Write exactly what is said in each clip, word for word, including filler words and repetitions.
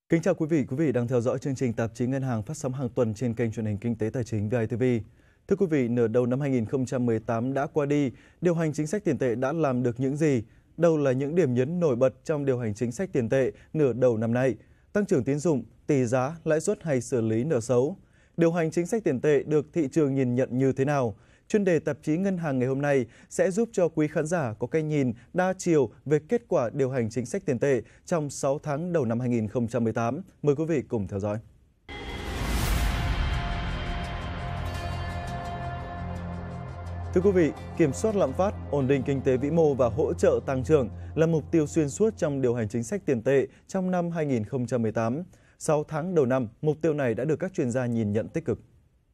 Kính chào quý vị, quý vị đang theo dõi chương trình tạp chí Ngân hàng phát sóng hàng tuần trên kênh truyền hình Kinh tế Tài chính vê i tê vê. Thưa quý vị, nửa đầu năm hai nghìn không trăm mười tám đã qua đi, điều hành chính sách tiền tệ đã làm được những gì? Đâu là những điểm nhấn nổi bật trong điều hành chính sách tiền tệ nửa đầu năm nay? Tăng trưởng tín dụng, tỷ giá, lãi suất hay xử lý nợ xấu? Điều hành chính sách tiền tệ được thị trường nhìn nhận như thế nào? Chuyên đề tạp chí Ngân hàng ngày hôm nay sẽ giúp cho quý khán giả có cái nhìn đa chiều về kết quả điều hành chính sách tiền tệ trong sáu tháng đầu năm hai nghìn không trăm mười tám. Mời quý vị cùng theo dõi. Thưa quý vị, kiểm soát lạm phát, ổn định kinh tế vĩ mô và hỗ trợ tăng trưởng là mục tiêu xuyên suốt trong điều hành chính sách tiền tệ trong năm hai nghìn không trăm mười tám. sáu tháng đầu năm, mục tiêu này đã được các chuyên gia nhìn nhận tích cực.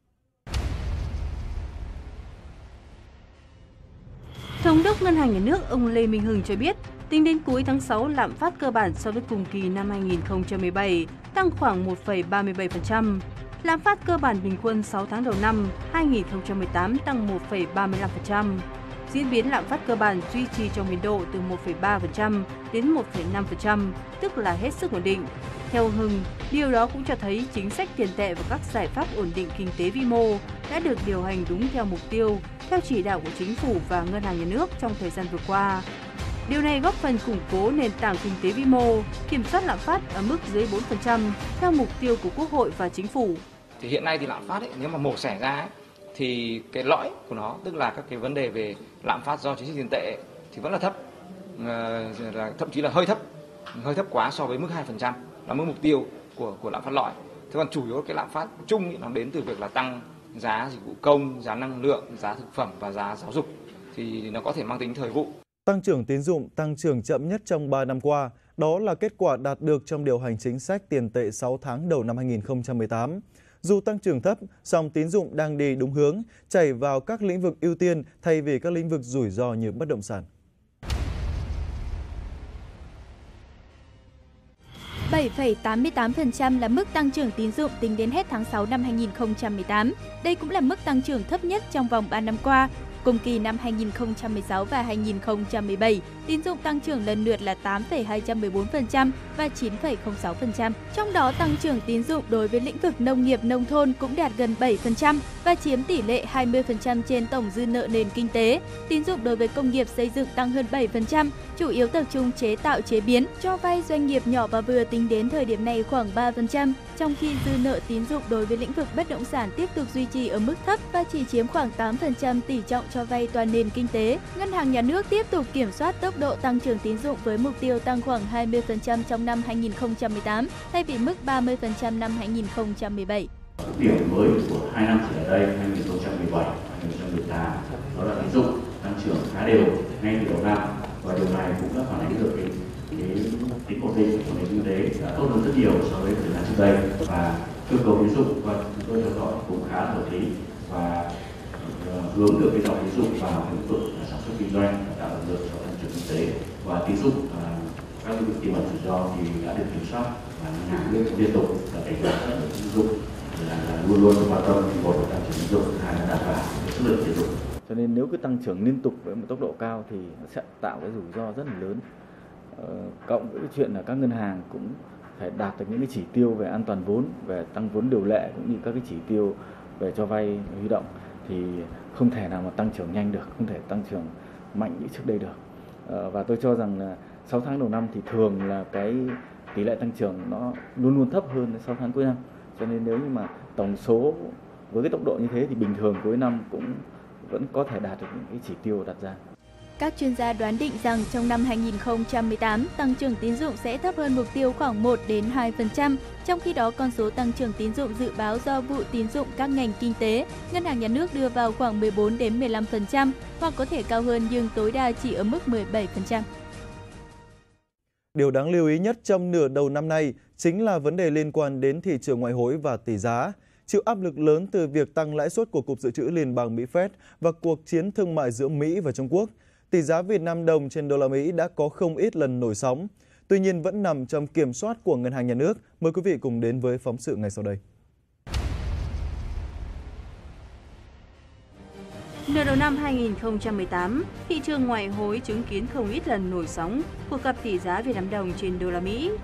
Thống đốc Ngân hàng Nhà nước ông Lê Minh Hưng cho biết, tính đến cuối tháng sáu, lạm phát cơ bản so với cùng kỳ năm hai nghìn không trăm mười bảy tăng khoảng một phẩy ba mươi bảy phần trăm. Lạm phát cơ bản bình quân sáu tháng đầu năm hai nghìn không trăm mười tám tăng một phẩy ba mươi lăm phần trăm. Diễn biến lạm phát cơ bản duy trì trong biên độ từ một phẩy ba phần trăm đến một phẩy năm phần trăm, tức là hết sức ổn định. Theo ông Hưng, điều đó cũng cho thấy chính sách tiền tệ và các giải pháp ổn định kinh tế vĩ mô đã được điều hành đúng theo mục tiêu, theo chỉ đạo của Chính phủ và Ngân hàng Nhà nước trong thời gian vừa qua. Điều này góp phần củng cố nền tảng kinh tế vĩ mô, kiểm soát lạm phát ở mức dưới bốn phần trăm theo mục tiêu của Quốc hội và Chính phủ. Thì hiện nay thì lạm phát ấy, nếu mà mổ xẻ ra ấy, thì cái lõi của nó, tức là các cái vấn đề về lạm phát do chính sách tiền tệ thì vẫn là thấp, à, là thậm chí là hơi thấp, hơi thấp quá so với mức hai phần trăm là mức mục tiêu của của lạm phát lõi. Thế còn chủ yếu cái lạm phát chung ấy, nó đến từ việc là tăng giá dịch vụ công, giá năng lượng, giá thực phẩm và giá giáo dục, thì nó có thể mang tính thời vụ. Tăng trưởng tín dụng tăng trưởng chậm nhất trong ba năm qua, đó là kết quả đạt được trong điều hành chính sách tiền tệ sáu tháng đầu năm hai nghìn không trăm mười tám. Dù tăng trưởng thấp, song tín dụng đang đi đúng hướng, chảy vào các lĩnh vực ưu tiên thay vì các lĩnh vực rủi ro như bất động sản. bảy phẩy tám mươi tám phần trăm là mức tăng trưởng tín dụng tính đến hết tháng sáu năm hai nghìn không trăm mười tám. Đây cũng là mức tăng trưởng thấp nhất trong vòng ba năm qua. Cùng kỳ năm hai nghìn không trăm mười sáu và hai nghìn không trăm mười bảy, tín dụng tăng trưởng lần lượt là tám phẩy hai trăm mười bốn phần trăm và chín phẩy không sáu phần trăm. Trong đó, tăng trưởng tín dụng đối với lĩnh vực nông nghiệp nông thôn cũng đạt gần bảy phần trăm và chiếm tỷ lệ hai mươi phần trăm trên tổng dư nợ nền kinh tế. Tín dụng đối với công nghiệp xây dựng tăng hơn bảy phần trăm, chủ yếu tập trung chế tạo chế biến, cho vay doanh nghiệp nhỏ và vừa tính đến thời điểm này khoảng ba phần trăm, trong khi dư nợ tín dụng đối với lĩnh vực bất động sản tiếp tục duy trì ở mức thấp và chỉ chiếm khoảng tám phần trăm tỷ trọng cho vay toàn nền kinh tế. Ngân hàng Nhà nước tiếp tục kiểm soát tốc độ tăng trưởng tín dụng với mục tiêu tăng khoảng hai mươi phần trăm trong năm hai nghìn không trăm mười tám thay vì mức ba mươi phần trăm năm hai nghìn không trăm mười bảy. Điểm mới của hai năm trở lại đây, hai nghìn không trăm mười bảy và hai nghìn không trăm mười tám, đó là tín dụng tăng trưởng khá đều ngay từ đầu năm, và điều này cũng đã phản ánh được cái cái tính ổn định của nền kinh tế đã tốt hơn rất nhiều so với thời gian trước đây, và yêu cầu tín dụng và chúng tôi theo dõi cũng khá là hợp lý và hướng được cái dòng tín dụng vào lĩnh vực sản xuất kinh doanh, tạo động lực cho tăng trưởng kinh tế, và tín dụng các lĩnh vực tiềm ẩn rủi ro thì đã được kiểm soát và ngân hàng liên liên tục là cảnh giác các tín dụng là, là luôn luôn quan tâm thì một là tăng trưởng tín dụng, hai là đảm bảo chất lượng tín dụng. Cho nên nếu cứ tăng trưởng liên tục với một tốc độ cao thì nó sẽ tạo cái rủi ro rất là lớn. Ờ, cộng với cái chuyện là các ngân hàng cũng phải đạt được những cái chỉ tiêu về an toàn vốn, về tăng vốn điều lệ cũng như các cái chỉ tiêu về cho vay huy động, thì không thể nào mà tăng trưởng nhanh được, không thể tăng trưởng mạnh như trước đây được. Ờ, và tôi cho rằng là sáu tháng đầu năm thì thường là cái tỷ lệ tăng trưởng nó luôn luôn thấp hơn sáu tháng cuối năm. Cho nên nếu như mà tổng số với cái tốc độ như thế thì bình thường cuối năm cũng vẫn có thể đạt được những cái chỉ tiêu đặt ra. Các chuyên gia đoán định rằng trong năm hai nghìn không trăm mười tám, tăng trưởng tín dụng sẽ thấp hơn mục tiêu khoảng một đến hai phần trăm. Trong khi đó, con số tăng trưởng tín dụng dự báo do vụ tín dụng các ngành kinh tế, Ngân hàng Nhà nước đưa vào khoảng mười bốn đến mười lăm phần trăm, hoặc có thể cao hơn nhưng tối đa chỉ ở mức mười bảy phần trăm. Điều đáng lưu ý nhất trong nửa đầu năm nay chính là vấn đề liên quan đến thị trường ngoại hối và tỷ giá. Chịu áp lực lớn từ việc tăng lãi suất của Cục Dự trữ Liên bang Mỹ Fed và cuộc chiến thương mại giữa Mỹ và Trung Quốc, tỷ giá Việt Nam đồng trên đô la Mỹ đã có không ít lần nổi sóng. Tuy nhiên vẫn nằm trong kiểm soát của Ngân hàng Nhà nước. Mời quý vị cùng đến với phóng sự ngay sau đây. Nửa đầu năm hai nghìn không trăm mười tám, thị trường ngoại hối chứng kiến không ít lần nổi sóng của cặp tỷ giá Việt Nam đồng trên đô la Mỹ.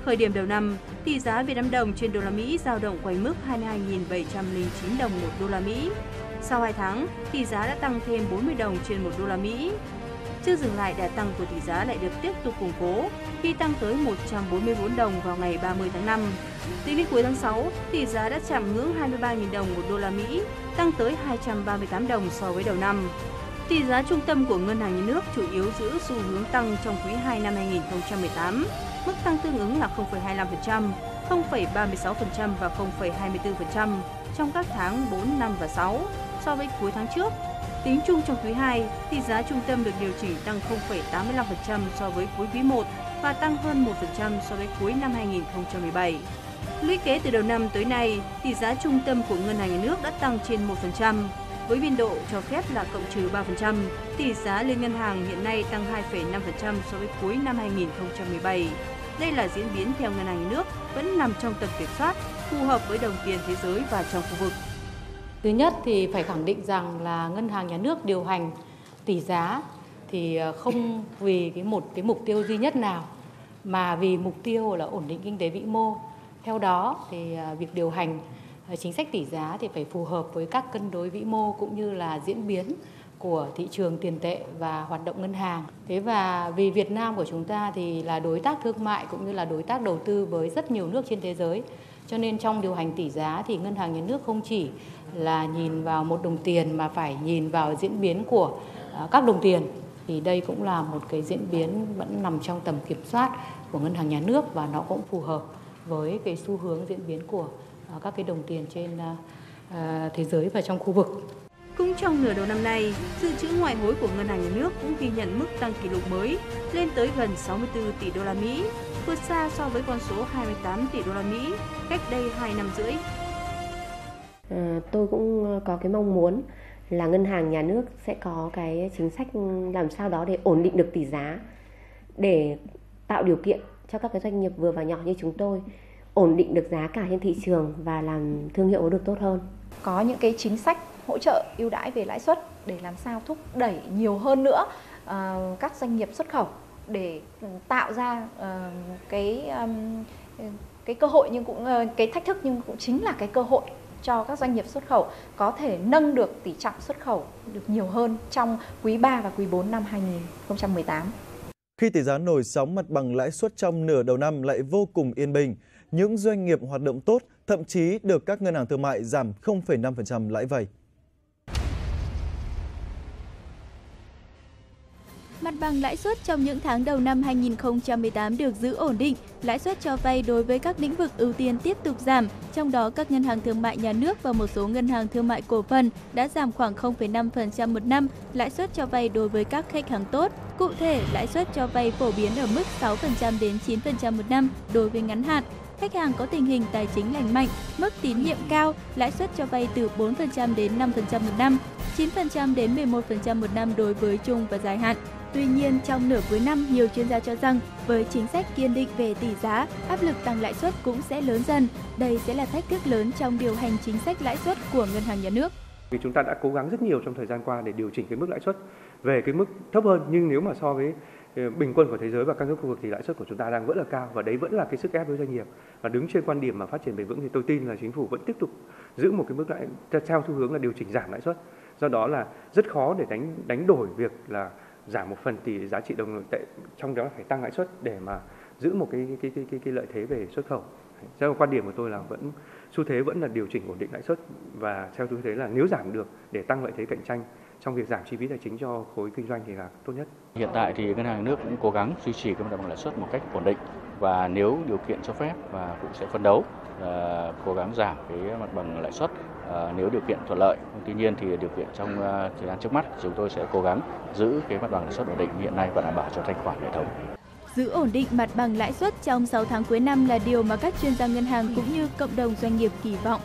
Khởi điểm đầu năm, tỷ giá Việt Nam đồng trên đô la Mỹ dao động quanh mức hai mươi hai nghìn bảy trăm lẻ chín đồng một đô la Mỹ. Sau hai tháng, tỷ giá đã tăng thêm bốn mươi đồng trên một đô la Mỹ. Chưa dừng lại, đà tăng của tỷ giá lại được tiếp tục củng cố khi tăng tới một trăm bốn mươi tư đồng vào ngày ba mươi tháng năm. Tính đến cuối tháng sáu, tỷ giá đã chạm ngưỡng hai mươi ba nghìn đồng một đô la Mỹ, tăng tới hai trăm ba mươi tám đồng so với đầu năm. Tỷ giá trung tâm của Ngân hàng Nhà nước chủ yếu giữ xu hướng tăng trong quý hai năm hai nghìn không trăm mười tám. Mức tăng tương ứng là không phẩy hai mươi lăm phần trăm, không phẩy ba mươi sáu phần trăm và không phẩy hai mươi tư phần trăm trong các tháng bốn, năm và sáu so với cuối tháng trước. Tính chung trong quý hai, tỷ giá trung tâm được điều chỉnh tăng không phẩy tám mươi lăm phần trăm so với cuối quý một và tăng hơn một phần trăm so với cuối năm hai nghìn không trăm mười bảy. Lũy kế từ đầu năm tới nay, tỷ giá trung tâm của Ngân hàng Nhà nước đã tăng trên một phần trăm. Với biên độ cho phép là cộng trừ ba phần trăm, tỷ giá liên ngân hàng hiện nay tăng hai phẩy năm phần trăm so với cuối năm hai nghìn không trăm mười bảy. Đây là diễn biến theo Ngân hàng Nhà nước vẫn nằm trong tầm kiểm soát, phù hợp với đồng tiền thế giới và trong khu vực. Thứ nhất thì phải khẳng định rằng là Ngân hàng Nhà nước điều hành tỷ giá thì không vì cái một cái mục tiêu duy nhất nào, mà vì mục tiêu là ổn định kinh tế vĩ mô. Theo đó thì việc điều hành chính sách tỷ giá thì phải phù hợp với các cân đối vĩ mô cũng như là diễn biến của thị trường tiền tệ và hoạt động ngân hàng. Thế và vì Việt Nam của chúng ta thì là đối tác thương mại cũng như là đối tác đầu tư với rất nhiều nước trên thế giới. Cho nên trong điều hành tỷ giá thì Ngân hàng Nhà nước không chỉ là nhìn vào một đồng tiền mà phải nhìn vào diễn biến của các đồng tiền. Thì đây cũng là một cái diễn biến vẫn nằm trong tầm kiểm soát của Ngân hàng Nhà nước và nó cũng phù hợp với cái xu hướng diễn biến của các cái đồng tiền trên thế giới và trong khu vực. Cũng trong nửa đầu năm nay, dự trữ ngoại hối của Ngân hàng Nhà nước cũng ghi nhận mức tăng kỷ lục mới lên tới gần sáu mươi tư tỷ đô la Mỹ, vượt xa so với con số hai mươi tám tỷ đô la Mỹ cách đây hai năm rưỡi. À, tôi cũng có cái mong muốn là Ngân hàng Nhà nước sẽ có cái chính sách làm sao đó để ổn định được tỷ giá, để tạo điều kiện cho các cái doanh nghiệp vừa và nhỏ như chúng tôi ổn định được giá cả trên thị trường và làm thương hiệu được tốt hơn. Có những cái chính sách hỗ trợ ưu đãi về lãi suất để làm sao thúc đẩy nhiều hơn nữa uh, các doanh nghiệp xuất khẩu để tạo ra uh, cái um, cái cơ hội nhưng cũng uh, cái thách thức nhưng cũng chính là cái cơ hội cho các doanh nghiệp xuất khẩu có thể nâng được tỷ trọng xuất khẩu được nhiều hơn trong quý ba và quý bốn năm hai nghìn không trăm mười tám. Khi tỷ giá nổi sóng, mặt bằng lãi suất trong nửa đầu năm lại vô cùng yên bình, những doanh nghiệp hoạt động tốt thậm chí được các ngân hàng thương mại giảm không phẩy năm phần trăm lãi vay. Mặt bằng lãi suất trong những tháng đầu năm hai nghìn không trăm mười tám được giữ ổn định, lãi suất cho vay đối với các lĩnh vực ưu tiên tiếp tục giảm, trong đó các ngân hàng thương mại nhà nước và một số ngân hàng thương mại cổ phần đã giảm khoảng không phẩy năm phần trăm một năm lãi suất cho vay đối với các khách hàng tốt. Cụ thể, lãi suất cho vay phổ biến ở mức sáu phần trăm đến chín phần trăm một năm đối với ngắn hạn. Khách hàng có tình hình tài chính lành mạnh, mức tín nhiệm cao, lãi suất cho vay từ bốn phần trăm đến năm phần trăm một năm, chín phần trăm đến mười một phần trăm một năm đối với trung và dài hạn. Tuy nhiên, trong nửa cuối năm, nhiều chuyên gia cho rằng với chính sách kiên định về tỷ giá, áp lực tăng lãi suất cũng sẽ lớn dần. Đây sẽ là thách thức lớn trong điều hành chính sách lãi suất của Ngân hàng Nhà nước. Vì chúng ta đã cố gắng rất nhiều trong thời gian qua để điều chỉnh cái mức lãi suất về cái mức thấp hơn, nhưng nếu mà so với bình quân của thế giới và các nước khu vực thì lãi suất của chúng ta đang vẫn là cao, và đấy vẫn là cái sức ép với doanh nghiệp. Và đứng trên quan điểm mà phát triển bền vững thì tôi tin là chính phủ vẫn tiếp tục giữ một cái mức lãi theo xu hướng là điều chỉnh giảm lãi suất. Do đó là rất khó để đánh đánh đổi việc là giảm một phần tỷ giá trị đồng nội tệ, trong đó là phải tăng lãi suất để mà giữ một cái cái cái cái, cái lợi thế về xuất khẩu. Theo quan điểm của tôi là vẫn xu thế vẫn là điều chỉnh ổn định lãi suất, và theo xu thế là nếu giảm được để tăng lợi thế cạnh tranh trong việc giảm chi phí tài chính cho khối kinh doanh thì là tốt nhất. Hiện tại thì ngân hàng nước cũng cố gắng duy trì cái mặt bằng lãi suất một cách ổn định, và nếu điều kiện cho phép và cũng sẽ phấn đấu là cố gắng giảm cái mặt bằng lãi suất à, nếu điều kiện thuận lợi. Tuy nhiên thì điều kiện trong uh, thời gian trước mắt chúng tôi sẽ cố gắng giữ cái mặt bằng lãi suất ổn định hiện nay và đảm bảo cho thanh khoản hệ thống. Giữ ổn định mặt bằng lãi suất trong sáu tháng cuối năm là điều mà các chuyên gia ngân hàng cũng như cộng đồng doanh nghiệp kỳ vọng.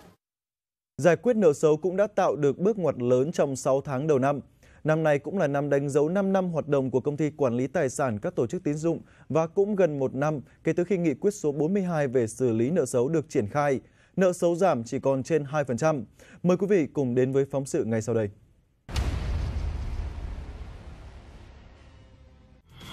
Giải quyết nợ xấu cũng đã tạo được bước ngoặt lớn trong sáu tháng đầu năm. Năm nay cũng là năm đánh dấu năm năm hoạt động của công ty quản lý tài sản các tổ chức tín dụng và cũng gần một năm kể từ khi nghị quyết số bốn mươi hai về xử lý nợ xấu được triển khai. Nợ xấu giảm chỉ còn trên hai phần trăm. Mời quý vị cùng đến với phóng sự ngay sau đây. hai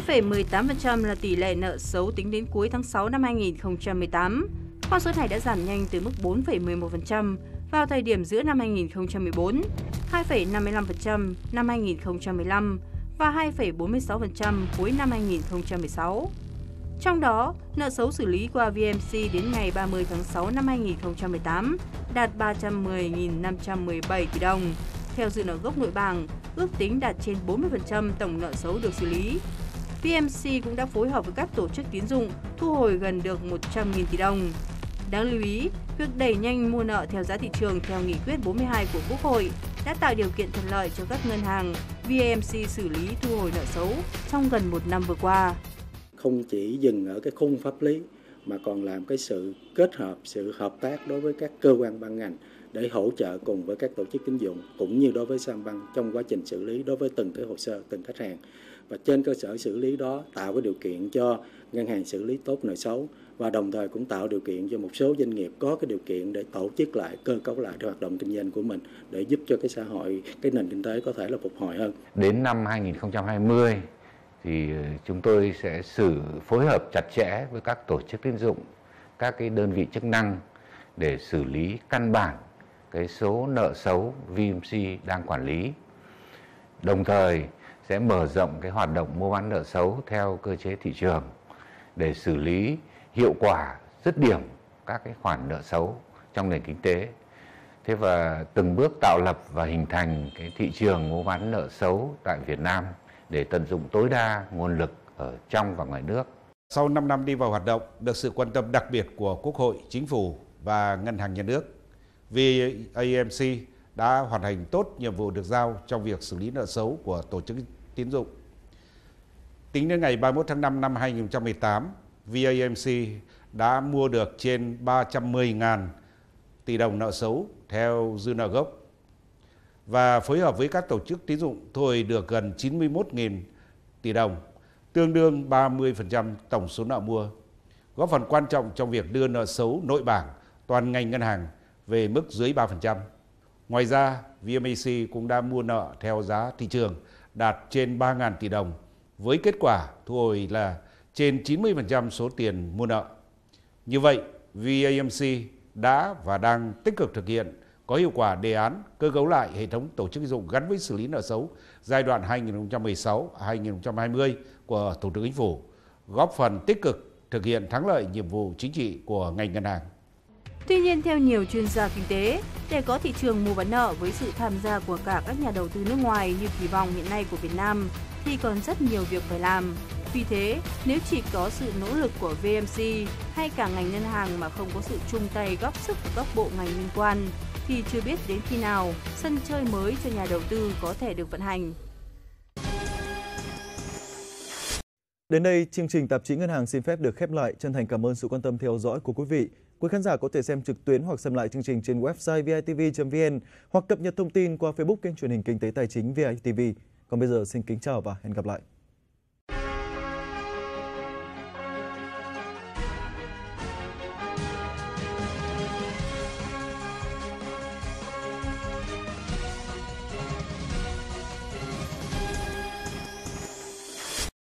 phẩy mười tám phần trăm là tỷ lệ nợ xấu tính đến cuối tháng sáu năm hai nghìn không trăm mười tám. Con số này đã giảm nhanh từ mức bốn phẩy mười một phần trăm vào thời điểm giữa năm hai nghìn không trăm mười bốn, hai phẩy năm mươi lăm phần trăm năm hai nghìn không trăm mười lăm và hai phẩy bốn mươi sáu phần trăm cuối năm hai nghìn không trăm mười sáu. Trong đó, nợ xấu xử lý qua vê em xê đến ngày ba mươi tháng sáu năm hai nghìn không trăm mười tám đạt ba trăm mười nghìn năm trăm mười bảy tỷ đồng. Theo dư nợ gốc nội bảng, ước tính đạt trên bốn mươi phần trăm tổng nợ xấu được xử lý. vê em xê cũng đã phối hợp với các tổ chức tín dụng thu hồi gần được một trăm nghìn tỷ đồng. Đáng lưu ý, việc đẩy nhanh mua nợ theo giá thị trường theo nghị quyết bốn mươi hai của Quốc hội đã tạo điều kiện thuận lợi cho các ngân hàng vê em xê xử lý thu hồi nợ xấu trong gần một năm vừa qua. Không chỉ dừng ở cái khung pháp lý mà còn làm cái sự kết hợp, sự hợp tác đối với các cơ quan ban ngành để hỗ trợ cùng với các tổ chức tín dụng cũng như đối với Sacombank trong quá trình xử lý đối với từng cái hồ sơ, từng khách hàng. Và trên cơ sở xử lý đó tạo cái điều kiện cho ngân hàng xử lý tốt nợ xấu và đồng thời cũng tạo điều kiện cho một số doanh nghiệp có cái điều kiện để tổ chức lại, cơ cấu lại hoạt động kinh doanh của mình để giúp cho cái xã hội, cái nền kinh tế có thể là phục hồi hơn. Đến năm hai nghìn không trăm hai mươi thì chúng tôi sẽ xử phối hợp chặt chẽ với các tổ chức tín dụng, các cái đơn vị chức năng để xử lý căn bản cái số nợ xấu vê em xê đang quản lý. Đồng thời sẽ mở rộng cái hoạt động mua bán nợ xấu theo cơ chế thị trường để xử lý hiệu quả dứt điểm các cái khoản nợ xấu trong nền kinh tế. Thế và từng bước tạo lập và hình thành cái thị trường mua bán nợ xấu tại Việt Nam để tận dụng tối đa nguồn lực ở trong và ngoài nước. Sau năm năm đi vào hoạt động, được sự quan tâm đặc biệt của Quốc hội, Chính phủ và Ngân hàng Nhà nước, vê a em xê đã hoàn thành tốt nhiệm vụ được giao trong việc xử lý nợ xấu của tổ chức tín dụng. Tính đến ngày ba mươi mốt tháng năm năm hai nghìn không trăm mười tám, vê a em xê đã mua được trên ba trăm mười nghìn tỷ đồng nợ xấu theo dư nợ gốc và phối hợp với các tổ chức tín dụng thu hồi được gần chín mươi mốt nghìn tỷ đồng, tương đương ba mươi phần trăm tổng số nợ mua, góp phần quan trọng trong việc đưa nợ xấu nội bảng toàn ngành ngân hàng về mức dưới ba phần trăm. Ngoài ra, vê em xê cũng đã mua nợ theo giá thị trường đạt trên ba nghìn tỷ đồng, với kết quả thu hồi là trên chín mươi phần trăm số tiền mua nợ. Như vậy, vê a em xê đã và đang tích cực thực hiện có hiệu quả đề án cơ cấu lại hệ thống tổ chức tín dụng gắn với xử lý nợ xấu giai đoạn hai nghìn không trăm mười sáu đến hai nghìn không trăm hai mươi của Thủ tướng Chính phủ, góp phần tích cực thực hiện thắng lợi nhiệm vụ chính trị của ngành ngân hàng. Tuy nhiên, theo nhiều chuyên gia kinh tế, để có thị trường mua bán nợ với sự tham gia của cả các nhà đầu tư nước ngoài như kỳ vọng hiện nay của Việt Nam thì còn rất nhiều việc phải làm. Vì thế, nếu chỉ có sự nỗ lực của vê em xê hay cả ngành ngân hàng mà không có sự chung tay góp sức của các bộ ngành liên quan, thì chưa biết đến khi nào sân chơi mới cho nhà đầu tư có thể được vận hành. Đến đây, chương trình Tạp chí Ngân hàng xin phép được khép lại. Chân thành cảm ơn sự quan tâm theo dõi của quý vị. Quý khán giả có thể xem trực tuyến hoặc xem lại chương trình trên website vê i tê vê chấm vê en hoặc cập nhật thông tin qua Facebook kênh truyền hình Kinh tế Tài chính vê i tê vê. Còn bây giờ xin kính chào và hẹn gặp lại.